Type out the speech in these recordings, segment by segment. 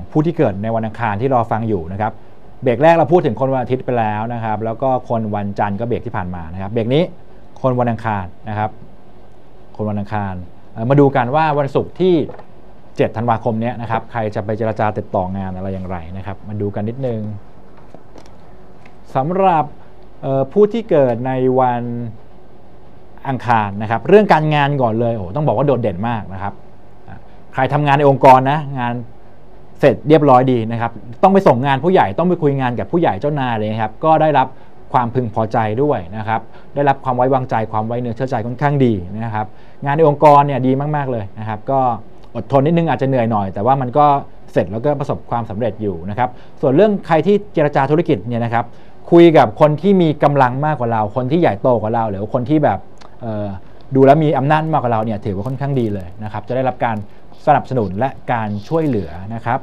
ผู้ที่เกิดในวันอังคารที่รอฟังอยู่นะครับเบรกแรกเราพูดถึงคนวันอาทิตย์ไปแล้วนะครับแล้วก็คนวันจันทร์ก็เบรกที่ผ่านมานะครับเบรกนี้คนวันอังคารนะครับคนวันอังคารมาดูกันว่าวันศุกร์ที่7 ธันวาคมนี้นะครับใครจะไปเจรจาติดต่องานอะไรอย่างไรนะครับมาดูกันนิดนึงสำหรับผู้ที่เกิดในวันอังคารนะครับเรื่องการงานก่อนเลยต้องบอกว่าโดดเด่นมากนะครับใครทำงานในองค์กรนะงานเสร็จเรียบร้อยดีนะครับต้องไปส่งงานผู้ใหญ่ต้องไปคุยงานกับผู้ใหญ่เจ้านายเลยครับก็ได้รับความพึงพอใจด้วยนะครับได้รับความไว้วางใจความไว้เนื้อเชื่อใจค่อนข้างดีนะครับงานในองค์กรเนี่ยดีมากๆเลยนะครับก็อดทนนิดนึงอาจจะเหนื่อยหน่อยแต่ว่ามันก็เสร็จแล้วก็ประสบความสำเร็จอยู่นะครับส่วนเรื่องใครที่เจรจาธุรกิจเนี่ยนะครับคุยกับคนที่มีกำลังมากกว่าเราคนที่ใหญ่โตกว่าเราหรือคนที่แบบดูแล้วมีอำนาจมากกว่าเราเนี่ยถือว่าค่อนข้างดีเลยนะครับจะได้รับการสนับสนุนและการช่วยเหลือนะครับ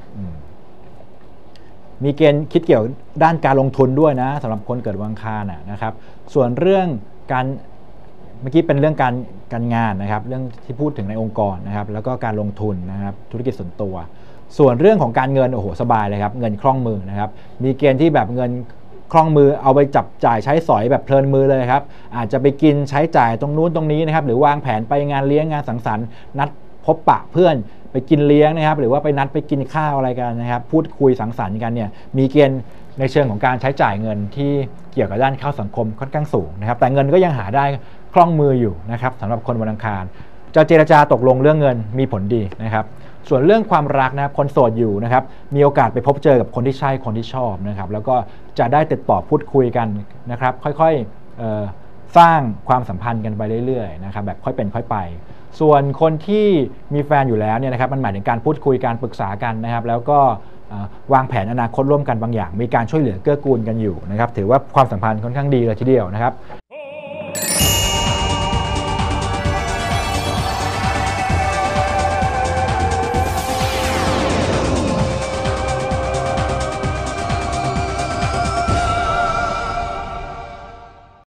มีเกณฑ์คิดเกี่ยวด้านการลงทุนด้วยนะสำหรับคนเกิดวันอังคารนะครับส่วนเรื่องการเมื่อกี้เป็นเรื่องการงานนะครับเรื่องที่พูดถึงในองค์กรนะครับแล้วก็การลงทุนนะครับธุรกิจส่วนตัวส่วนเรื่องของการเงินสบายเลยครับเงินคล่องมือนะครับมีเกณฑ์ที่แบบเงินคล่องมือเอาไปจับจ่ายใช้สอยแบบเพลินมือเลยครับอาจจะไปกินใช้จ่ายตรงนู้นตรงนี้นะครับหรือวางแผนไปงานเลี้ยงงานสังสรรค์นัดพบปะเพื่อนไปกินเลี้ยงนะครับหรือว่าไปนัดไปกินข้าวอะไรกันนะครับพูดคุยสังสรรค์กันเนี่ยมีเกณฑ์ในเชิงของการใช้จ่ายเงินที่เกี่ยวกับด้านเข้าสังคมค่อนข้างสูงนะครับแต่เงินก็ยังหาได้คล่องมืออยู่นะครับสำหรับคนวันอังคารจะเจรจาตกลงเรื่องเงินมีผลดีนะครับส่วนเรื่องความรักนะครับคนโสดอยู่นะครับมีโอกาสไปพบเจอกับคนที่ใช่คนที่ชอบนะครับแล้วก็จะได้ติดต่อพูดคุยกันนะครับค่อยๆสร้างความสัมพันธ์กันไปเรื่อยๆนะครับแบบค่อยเป็นค่อยไปส่วนคนที่มีแฟนอยู่แล้วเนี่ยนะครับมันหมายถึงการพูดคุยการปรึกษากันนะครับแล้วก็วางแผนอนาคตร่วมกันบางอย่างมีการช่วยเหลือเกื้อกูลกันอยู่นะครับถือว่าความสัมพันธ์ค่อนข้างดีเลยทีเดียวนะครับ